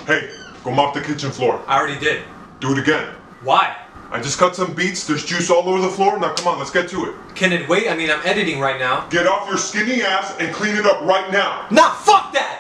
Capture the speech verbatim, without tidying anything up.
Hey, go mop the kitchen floor. I already did. Do it again. Why? I just cut some beets, there's juice all over the floor. Now come on, let's get to it. Can it wait? I mean, I'm editing right now. Get off your skinny ass and clean it up right now. Nah, fuck that!